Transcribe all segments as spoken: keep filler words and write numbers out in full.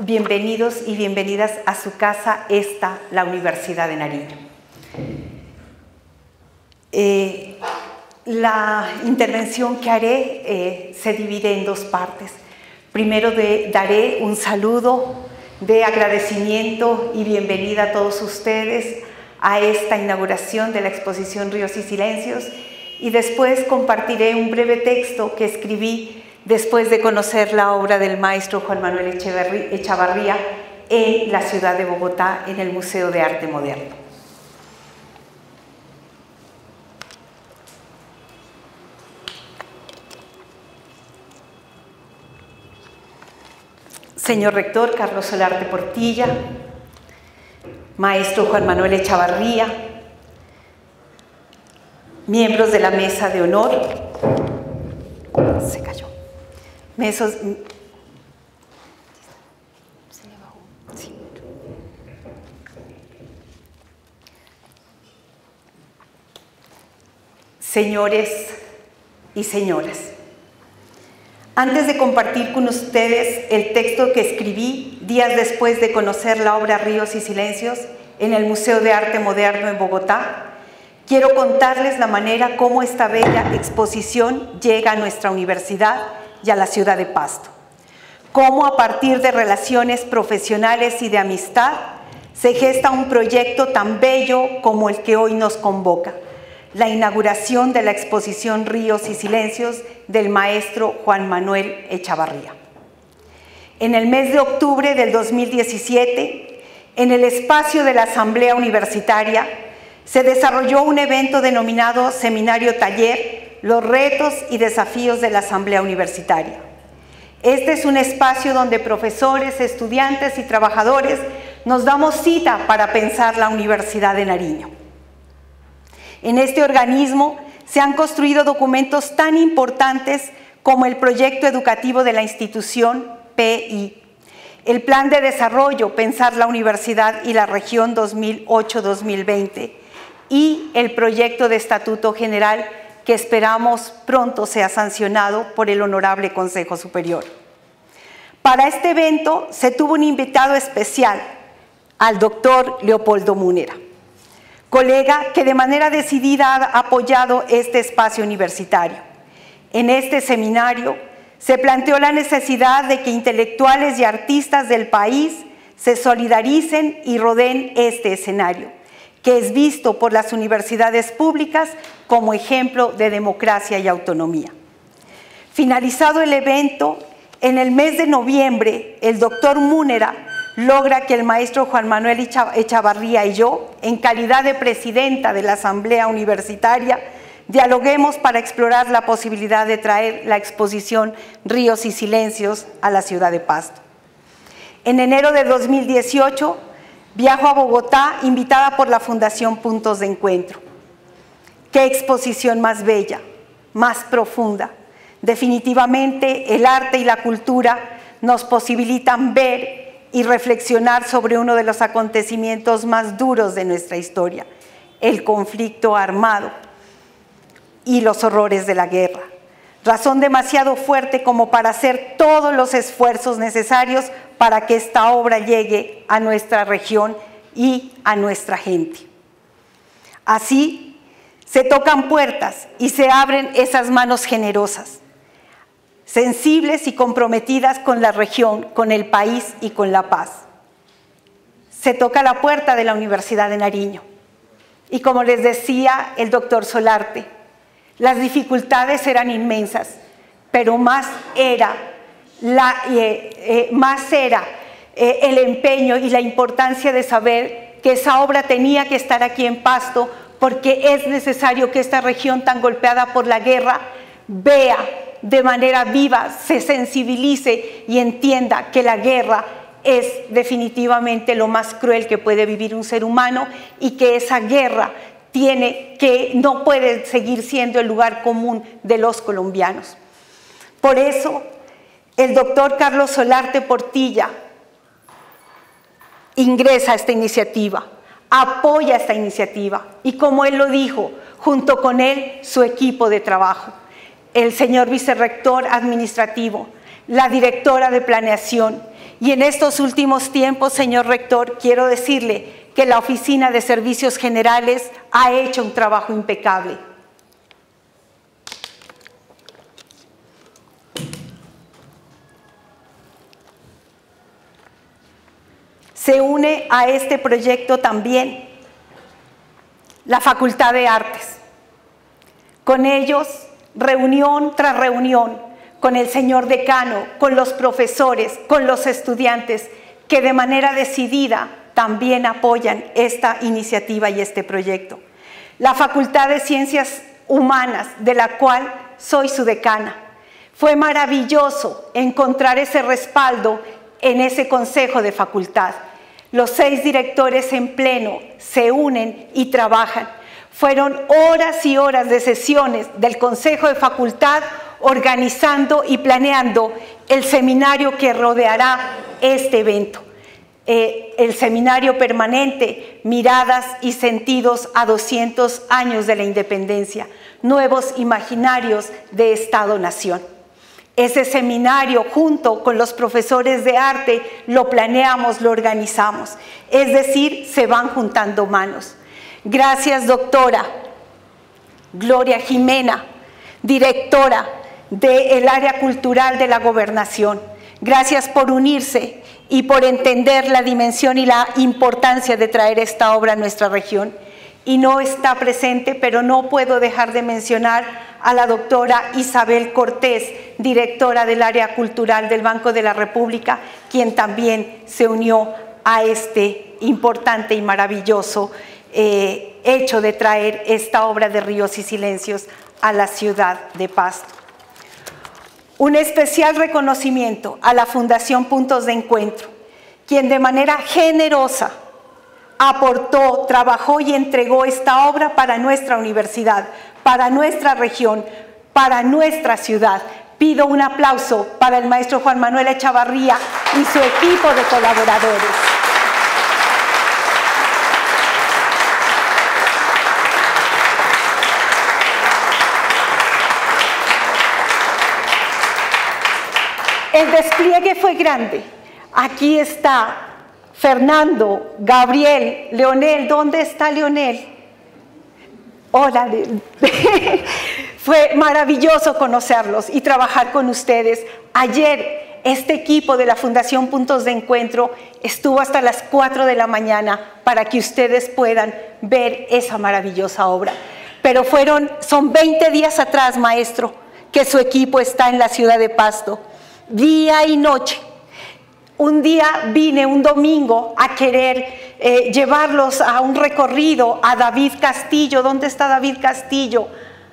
bienvenidos y bienvenidas a su casa, esta, la Universidad de Nariño. Eh, la intervención que haré eh, se divide en dos partes. Primero de, daré un saludo de agradecimiento y bienvenida a todos ustedes a esta inauguración de la exposición Ríos y Silencios, y después compartiré un breve texto que escribí después de conocer la obra del maestro Juan Manuel Echavarría en la ciudad de Bogotá, en el Museo de Arte Moderno. Señor rector Carlos Solarte Portilla, maestro Juan Manuel Echavarría, miembros de la mesa de honor, se cayó, Mesos, sí. Señores y señoras, antes de compartir con ustedes el texto que escribí días después de conocer la obra Ríos y Silencios en el Museo de Arte Moderno en Bogotá, quiero contarles la manera como esta bella exposición llega a nuestra universidad y a la ciudad de Pasto. Cómo a partir de relaciones profesionales y de amistad se gesta un proyecto tan bello como el que hoy nos convoca, la inauguración de la exposición Ríos y Silencios del maestro Juan Manuel Echavarría. En el mes de octubre del dos mil diecisiete, en el espacio de la Asamblea Universitaria, se desarrolló un evento denominado Seminario Taller, los retos y desafíos de la Asamblea Universitaria. Este es un espacio donde profesores, estudiantes y trabajadores nos damos cita para pensar la Universidad de Nariño. En este organismo se han construido documentos tan importantes como el proyecto educativo de la institución P I, el Plan de Desarrollo Pensar la Universidad y la Región dos mil ocho a dos mil veinte y el proyecto de Estatuto General que esperamos pronto sea sancionado por el Honorable Consejo Superior. Para este evento se tuvo un invitado especial, al doctor Leopoldo Múnera, colega que de manera decidida ha apoyado este espacio universitario. En este seminario se planteó la necesidad de que intelectuales y artistas del país se solidaricen y rodeen este escenario, que es visto por las universidades públicas como ejemplo de democracia y autonomía. Finalizado el evento, en el mes de noviembre, el doctor Múnera logra que el maestro Juan Manuel Echavarría y yo, en calidad de presidenta de la Asamblea Universitaria, dialoguemos para explorar la posibilidad de traer la exposición Ríos y Silencios a la ciudad de Pasto. En enero de dos mil dieciocho, viajo a Bogotá invitada por la Fundación Puntos de Encuentro. Qué exposición más bella, más profunda. Definitivamente el arte y la cultura nos posibilitan ver y reflexionar sobre uno de los acontecimientos más duros de nuestra historia, el conflicto armado y los horrores de la guerra. Razón demasiado fuerte como para hacer todos los esfuerzos necesarios para que esta obra llegue a nuestra región y a nuestra gente. Así se tocan puertas y se abren esas manos generosas, sensibles y comprometidas con la región, con el país y con la paz. Se toca la puerta de la Universidad de Nariño. Y como les decía el doctor Solarte, las dificultades eran inmensas, pero más era, la, eh, eh, más era eh, el empeño y la importancia de saber que esa obra tenía que estar aquí en Pasto, porque es necesario que esta región tan golpeada por la guerra vea de manera viva, se sensibilice y entienda que la guerra es definitivamente lo más cruel que puede vivir un ser humano y que esa guerra tiene que, no puede seguir siendo el lugar común de los colombianos. Por eso, el doctor Carlos Solarte Portilla ingresa a esta iniciativa, apoya esta iniciativa y, como él lo dijo, junto con él su equipo de trabajo, el señor vicerrector administrativo, la directora de planeación Y en estos últimos tiempos, señor rector, quiero decirle que la Oficina de Servicios Generales ha hecho un trabajo impecable. Se une a este proyecto también la Facultad de Artes. Con ellos, reunión tras reunión, con el señor decano, con los profesores, con los estudiantes, que de manera decidida también apoyan esta iniciativa y este proyecto. La Facultad de Ciencias Humanas, de la cual soy su decana. Fue maravilloso encontrar ese respaldo en ese consejo de facultad. Los seis directores en pleno se unen y trabajan. Fueron horas y horas de sesiones del Consejo de Facultad organizando y planeando el seminario que rodeará este evento. Eh, el seminario permanente, Miradas y Sentidos a doscientos años de la Independencia, Nuevos Imaginarios de Estado-Nación. Ese seminario, junto con los profesores de arte, lo planeamos, lo organizamos. Es decir, se van juntando manos. Gracias, doctora Gloria Jimena, directora del área cultural de la Gobernación. Gracias por unirse y por entender la dimensión y la importancia de traer esta obra a nuestra región. Y no está presente, pero no puedo dejar de mencionar a la doctora Isabel Cortés, directora del área cultural del Banco de la República, quien también se unió a este importante y maravilloso eh, hecho de traer esta obra de Ríos y Silencios a la ciudad de Pasto. Un especial reconocimiento a la Fundación Puntos de Encuentro, quien de manera generosa aportó, trabajó y entregó esta obra para nuestra universidad, para nuestra región, para nuestra ciudad. Pido un aplauso para el maestro Juan Manuel Echavarría y su equipo de colaboradores. El despliegue fue grande. Aquí está Fernando, Gabriel, Leonel. ¿Dónde está Leonel? Hola. Fue maravilloso conocerlos y trabajar con ustedes. Ayer este equipo de la Fundación Puntos de Encuentro estuvo hasta las cuatro de la mañana para que ustedes puedan ver esa maravillosa obra. Pero fueron, son veinte días atrás, maestro, que su equipo está en la ciudad de Pasto, día y noche. Un día vine, un domingo, a querer eh, llevarlos a un recorrido a David Castillo. ¿Dónde está David Castillo?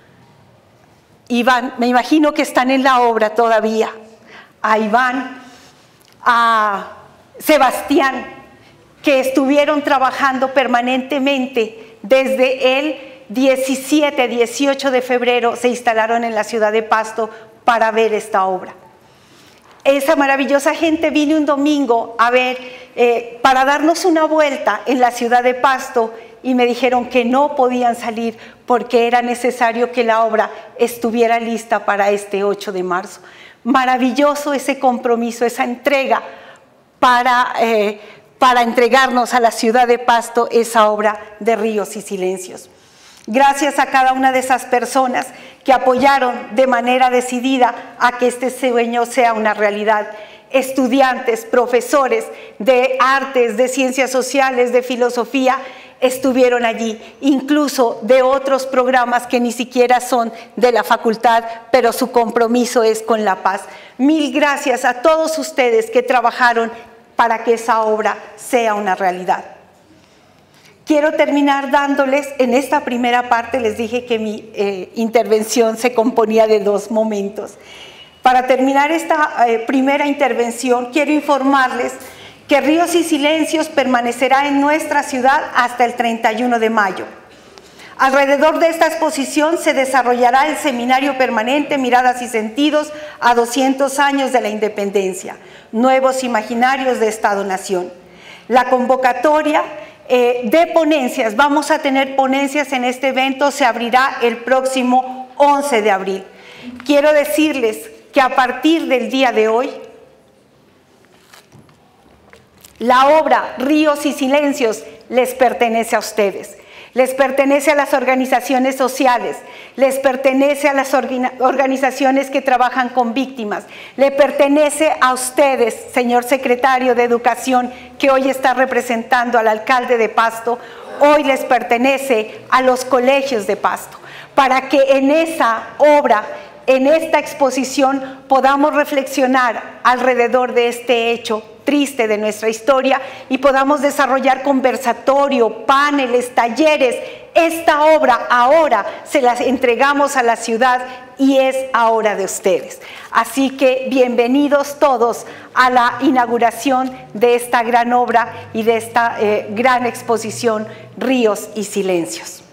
Iván, me imagino que están en la obra todavía. A Iván, a Sebastián, que estuvieron trabajando permanentemente desde el diecisiete, dieciocho de febrero, se instalaron en la ciudad de Pasto para ver esta obra. Esa maravillosa gente vino un domingo a ver, eh, para darnos una vuelta en la ciudad de Pasto, y me dijeron que no podían salir porque era necesario que la obra estuviera lista para este ocho de marzo. Maravilloso ese compromiso, esa entrega para, eh, para entregarnos a la ciudad de Pasto esa obra de Ríos y Silencios. Gracias a cada una de esas personas que apoyaron de manera decidida a que este sueño sea una realidad. Estudiantes, profesores de artes, de ciencias sociales, de filosofía, estuvieron allí, incluso de otros programas que ni siquiera son de la facultad, pero su compromiso es con la paz. Mil gracias a todos ustedes que trabajaron para que esa obra sea una realidad. Quiero terminar dándoles, en esta primera parte les dije que mi eh, intervención se componía de dos momentos. Para terminar esta eh, primera intervención, quiero informarles que Ríos y Silencios permanecerá en nuestra ciudad hasta el treinta y uno de mayo. Alrededor de esta exposición se desarrollará el seminario permanente Miradas y Sentidos a doscientos años de la Independencia, Nuevos Imaginarios de Estado-Nación. La convocatoria eh, de ponencias, vamos a tener ponencias en este evento, se abrirá el próximo once de abril. Quiero decirles que a partir del día de hoy, La obra Ríos y Silencios les pertenece a ustedes. Les pertenece a las organizaciones sociales, les pertenece a las organizaciones que trabajan con víctimas, le pertenece a ustedes, señor secretario de Educación, que hoy está representando al alcalde de Pasto, hoy les pertenece a los colegios de Pasto, para que en esa obra, en esta exposición, podamos reflexionar alrededor de este hecho triste de nuestra historia y podamos desarrollar conversatorio, paneles, talleres. Esta obra ahora se la entregamos a la ciudad y es ahora de ustedes. Así que bienvenidos todos a la inauguración de esta gran obra y de esta eh, gran exposición Ríos y Silencios.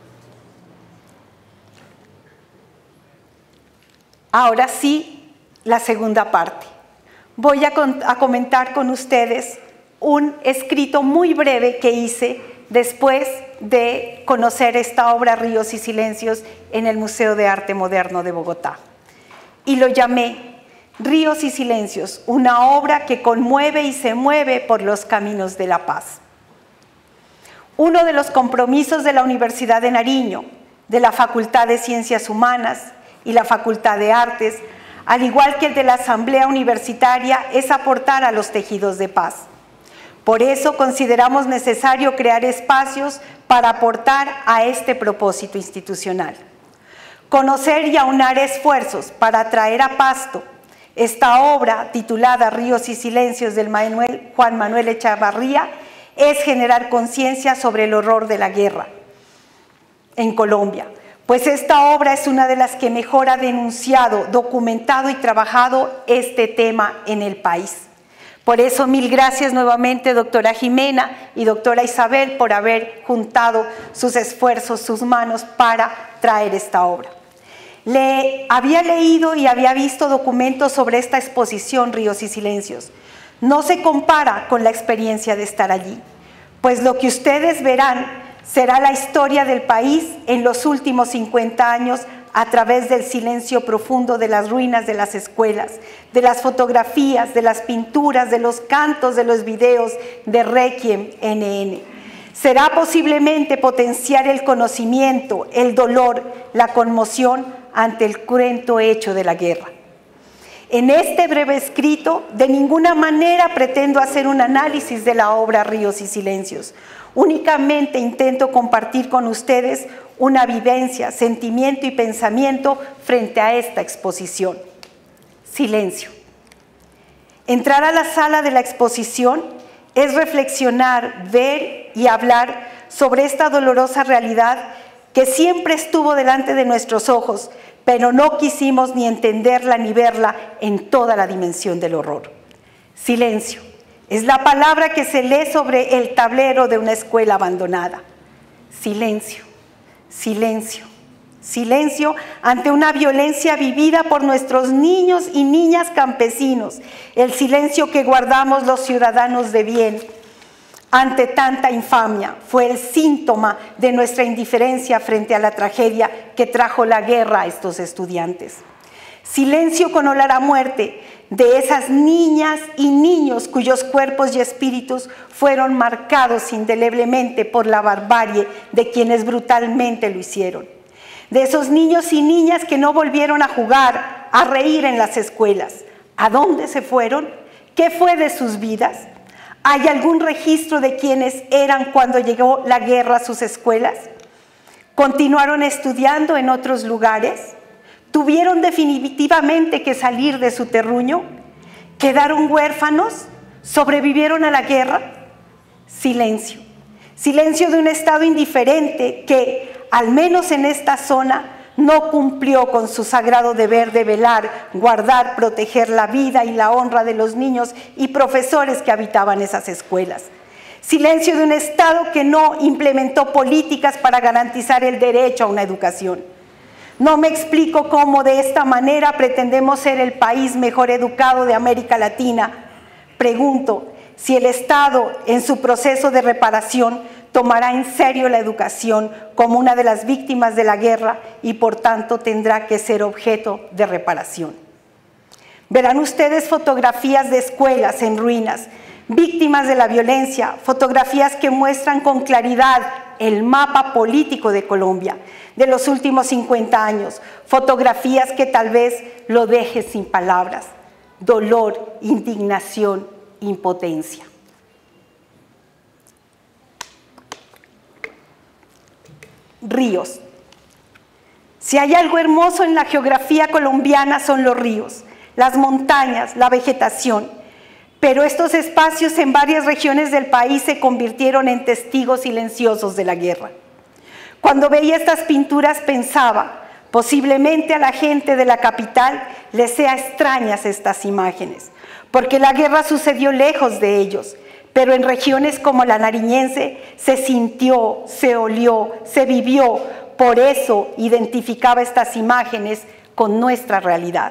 Ahora sí, la segunda parte. Voy a, a comentar con ustedes un escrito muy breve que hice después de conocer esta obra Ríos y Silencios en el Museo de Arte Moderno de Bogotá. Y lo llamé Ríos y Silencios, una obra que conmueve y se mueve por los caminos de la paz. Uno de los compromisos de la Universidad de Nariño, de la Facultad de Ciencias Humanas y la Facultad de Artes, al igual que el de la Asamblea Universitaria, es aportar a los tejidos de paz. Por eso consideramos necesario crear espacios para aportar a este propósito institucional. Conocer y aunar esfuerzos para traer a Pasto esta obra titulada Ríos y Silencios del Manuel, Juan Manuel Echavarría es generar conciencia sobre el horror de la guerra en Colombia. Pues esta obra es una de las que mejor ha denunciado, documentado y trabajado este tema en el país. Por eso, mil gracias nuevamente, doctora Jimena y doctora Isabel, por haber juntado sus esfuerzos, sus manos para traer esta obra. Le había leído y había visto documentos sobre esta exposición Ríos y Silencios. No se compara con la experiencia de estar allí, pues lo que ustedes verán será la historia del país en los últimos cincuenta años a través del silencio profundo de las ruinas de las escuelas, de las fotografías, de las pinturas, de los cantos, de los videos de Requiem N N. Será posiblemente potenciar el conocimiento, el dolor, la conmoción ante el cruento hecho de la guerra. En este breve escrito, de ninguna manera pretendo hacer un análisis de la obra Ríos y Silencios. Únicamente intento compartir con ustedes una vivencia, sentimiento y pensamiento frente a esta exposición. Silencio. Entrar a la sala de la exposición es reflexionar, ver y hablar sobre esta dolorosa realidad que siempre estuvo delante de nuestros ojos, pero no quisimos ni entenderla ni verla en toda la dimensión del horror. Silencio. Es la palabra que se lee sobre el tablero de una escuela abandonada. Silencio, silencio, silencio ante una violencia vivida por nuestros niños y niñas campesinos. El silencio que guardamos los ciudadanos de bien ante tanta infamia fue el síntoma de nuestra indiferencia frente a la tragedia que trajo la guerra a estos estudiantes. Silencio con olor a muerte de esas niñas y niños cuyos cuerpos y espíritus fueron marcados indeleblemente por la barbarie de quienes brutalmente lo hicieron. De esos niños y niñas que no volvieron a jugar, a reír en las escuelas. ¿A dónde se fueron? ¿Qué fue de sus vidas? ¿Hay algún registro de quienes eran cuando llegó la guerra a sus escuelas? ¿Continuaron estudiando en otros lugares? ¿Tuvieron definitivamente que salir de su terruño? ¿Quedaron huérfanos? ¿Sobrevivieron a la guerra? Silencio. Silencio de un Estado indiferente que, al menos en esta zona, no cumplió con su sagrado deber de velar, guardar, proteger la vida y la honra de los niños y profesores que habitaban esas escuelas. Silencio de un Estado que no implementó políticas para garantizar el derecho a una educación. No me explico cómo de esta manera pretendemos ser el país mejor educado de América Latina. Pregunto si el Estado, en su proceso de reparación, tomará en serio la educación como una de las víctimas de la guerra y por tanto tendrá que ser objeto de reparación. Verán ustedes fotografías de escuelas en ruinas, Víctimas de la violencia, fotografías que muestran con claridad el mapa político de Colombia de los últimos cincuenta años, fotografías que tal vez lo deje sin palabras, dolor, indignación, impotencia. Ríos. Si hay algo hermoso en la geografía colombiana son los ríos, las montañas, la vegetación, pero estos espacios en varias regiones del país se convirtieron en testigos silenciosos de la guerra. Cuando veía estas pinturas pensaba, posiblemente a la gente de la capital les sea extrañas estas imágenes, porque la guerra sucedió lejos de ellos, pero en regiones como la nariñense se sintió, se olió, se vivió. Por eso identificaba estas imágenes con nuestra realidad.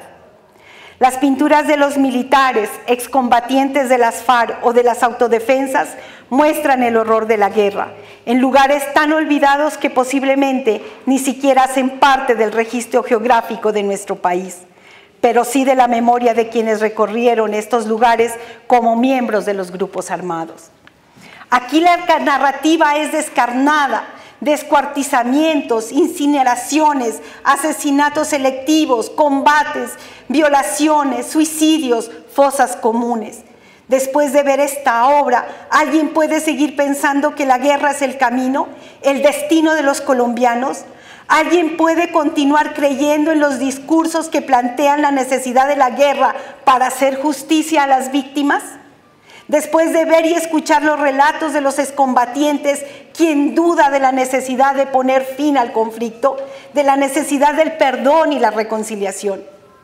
Las pinturas de los militares, excombatientes de las FARC o de las autodefensas muestran el horror de la guerra, en lugares tan olvidados que posiblemente ni siquiera hacen parte del registro geográfico de nuestro país, pero sí de la memoria de quienes recorrieron estos lugares como miembros de los grupos armados. Aquí la narrativa es descarnada, descuartizamientos, incineraciones, asesinatos selectivos, combates, violaciones, suicidios, fosas comunes. Después de ver esta obra, ¿alguien puede seguir pensando que la guerra es el camino, el destino de los colombianos? ¿Alguien puede continuar creyendo en los discursos que plantean la necesidad de la guerra para hacer justicia a las víctimas? Después de ver y escuchar los relatos de los excombatientes, ¿quién duda de la necesidad de poner fin al conflicto, de la necesidad del perdón y la reconciliación?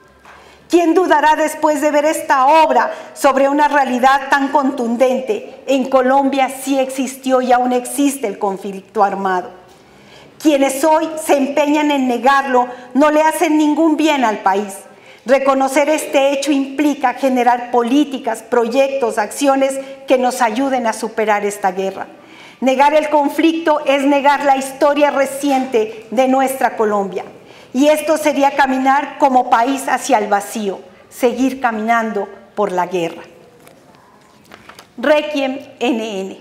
¿Quién dudará después de ver esta obra sobre una realidad tan contundente? En Colombia sí existió y aún existe el conflicto armado. Quienes hoy se empeñan en negarlo no le hacen ningún bien al país. Reconocer este hecho implica generar políticas, proyectos, acciones que nos ayuden a superar esta guerra. Negar el conflicto es negar la historia reciente de nuestra Colombia. Y esto sería caminar como país hacia el vacío, seguir caminando por la guerra. Requiem N N.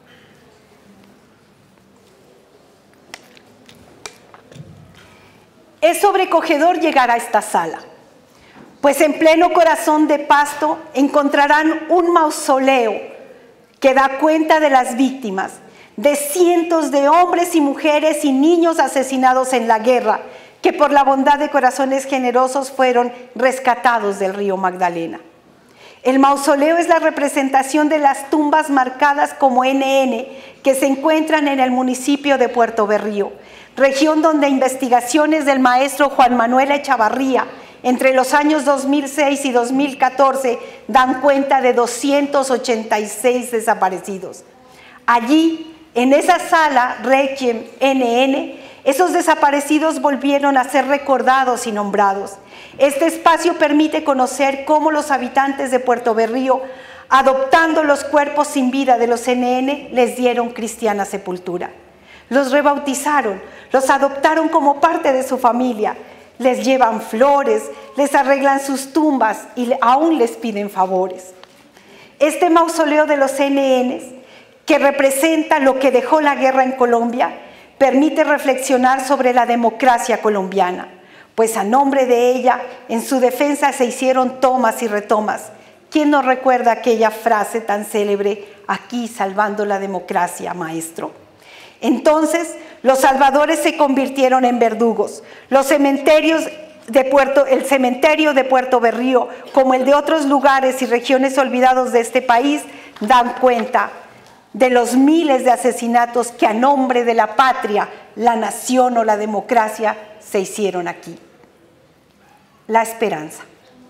Es sobrecogedor llegar a esta sala, pues en pleno corazón de Pasto encontrarán un mausoleo que da cuenta de las víctimas, de cientos de hombres y mujeres y niños asesinados en la guerra, que por la bondad de corazones generosos fueron rescatados del río Magdalena. El mausoleo es la representación de las tumbas marcadas como N N que se encuentran en el municipio de Puerto Berrío, región donde investigaciones del maestro Juan Manuel Echavarría entre los años dos mil seis y dos mil catorce dan cuenta de doscientos ochenta y seis desaparecidos. Allí, en esa sala Requiem N N, esos desaparecidos volvieron a ser recordados y nombrados. Este espacio permite conocer cómo los habitantes de Puerto Berrío, adoptando los cuerpos sin vida de los N N, les dieron cristiana sepultura. Los rebautizaron, los adoptaron como parte de su familia, les llevan flores, les arreglan sus tumbas y aún les piden favores. Este mausoleo de los N N, que representa lo que dejó la guerra en Colombia, permite reflexionar sobre la democracia colombiana, pues a nombre de ella, en su defensa se hicieron tomas y retomas. ¿Quién no recuerda aquella frase tan célebre, aquí salvando la democracia, maestro? Entonces, los salvadores se convirtieron en verdugos. Los cementerios de Puerto, el cementerio de Puerto Berrío, como el de otros lugares y regiones olvidados de este país, dan cuenta de los miles de asesinatos que a nombre de la patria, la nación o la democracia se hicieron aquí. La esperanza.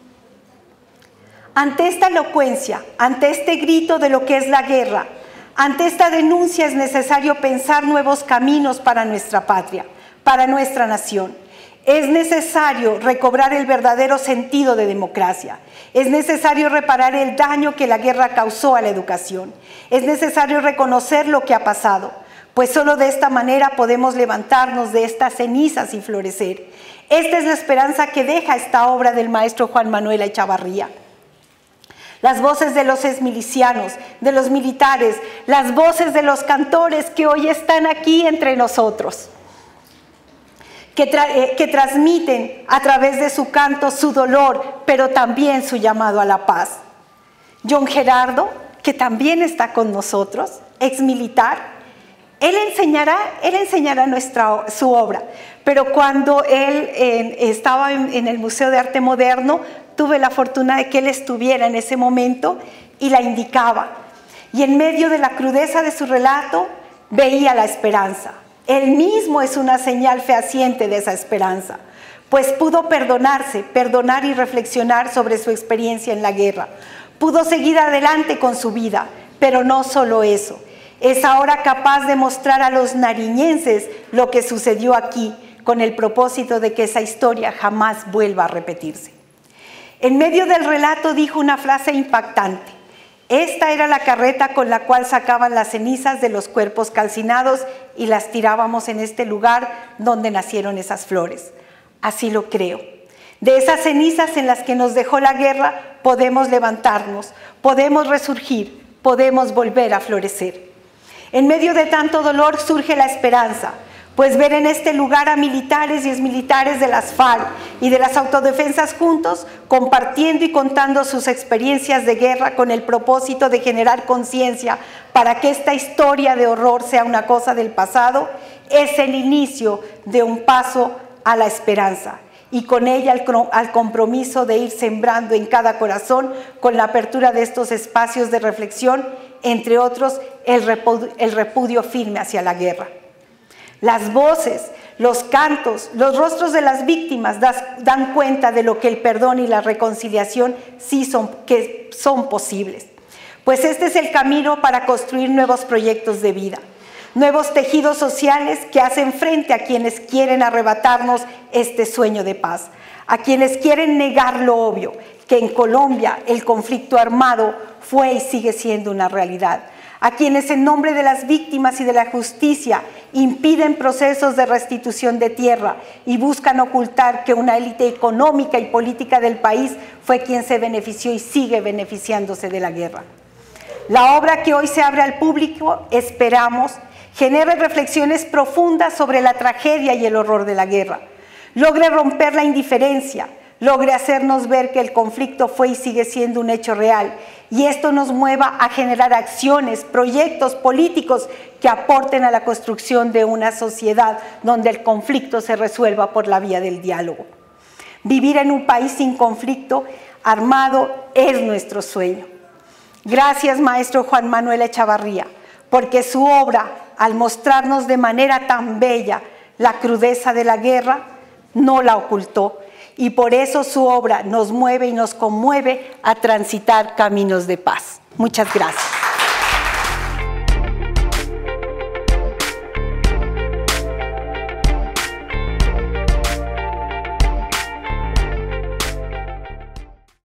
Ante esta elocuencia, ante este grito de lo que es la guerra, ante esta denuncia es necesario pensar nuevos caminos para nuestra patria, para nuestra nación. Es necesario recobrar el verdadero sentido de democracia. Es necesario reparar el daño que la guerra causó a la educación. Es necesario reconocer lo que ha pasado, pues solo de esta manera podemos levantarnos de estas cenizas y florecer. Esta es la esperanza que deja esta obra del maestro Juan Manuel Echavarría. Las voces de los exmilicianos, de los militares, las voces de los cantores que hoy están aquí entre nosotros, que, tra eh, que transmiten a través de su canto su dolor, pero también su llamado a la paz. John Gerardo, que también está con nosotros, exmilitar, él enseñará, él enseñará nuestra, su obra, pero cuando él eh, estaba en, en el Museo de Arte Moderno, tuve la fortuna de que él estuviera en ese momento y la indicaba. Y en medio de la crudeza de su relato, veía la esperanza. Él mismo es una señal fehaciente de esa esperanza, pues pudo perdonarse, perdonar y reflexionar sobre su experiencia en la guerra. Pudo seguir adelante con su vida, pero no solo eso. Es ahora capaz de mostrar a los nariñenses lo que sucedió aquí, con el propósito de que esa historia jamás vuelva a repetirse. En medio del relato dijo una frase impactante. Esta era la carreta con la cual sacaban las cenizas de los cuerpos calcinados y las tirábamos en este lugar donde nacieron esas flores. Así lo creo. De esas cenizas en las que nos dejó la guerra podemos levantarnos, podemos resurgir, podemos volver a florecer. En medio de tanto dolor surge la esperanza, pues ver en este lugar a militares y exmilitares de las FARC y de las autodefensas juntos, compartiendo y contando sus experiencias de guerra con el propósito de generar conciencia para que esta historia de horror sea una cosa del pasado, es el inicio de un paso a la esperanza y con ella al, al compromiso de ir sembrando en cada corazón con la apertura de estos espacios de reflexión, entre otros el repudio, el repudio firme hacia la guerra. Las voces, los cantos, los rostros de las víctimas das, dan cuenta de lo que el perdón y la reconciliación sí son, que son posibles. Pues este es el camino para construir nuevos proyectos de vida, nuevos tejidos sociales que hacen frente a quienes quieren arrebatarnos este sueño de paz, a quienes quieren negar lo obvio, que en Colombia el conflicto armado fue y sigue siendo una realidad, a quienes en nombre de las víctimas y de la justicia impiden procesos de restitución de tierra y buscan ocultar que una élite económica y política del país fue quien se benefició y sigue beneficiándose de la guerra. La obra que hoy se abre al público, esperamos, genere reflexiones profundas sobre la tragedia y el horror de la guerra, logre romper la indiferencia, logre hacernos ver que el conflicto fue y sigue siendo un hecho real, y esto nos mueva a generar acciones, proyectos políticos que aporten a la construcción de una sociedad donde el conflicto se resuelva por la vía del diálogo. Vivir en un país sin conflicto armado es nuestro sueño. Gracias, maestro Juan Manuel Echavarría, porque su obra, al mostrarnos de manera tan bella la crudeza de la guerra, no la ocultó, y por eso su obra nos mueve y nos conmueve a transitar caminos de paz. Muchas gracias.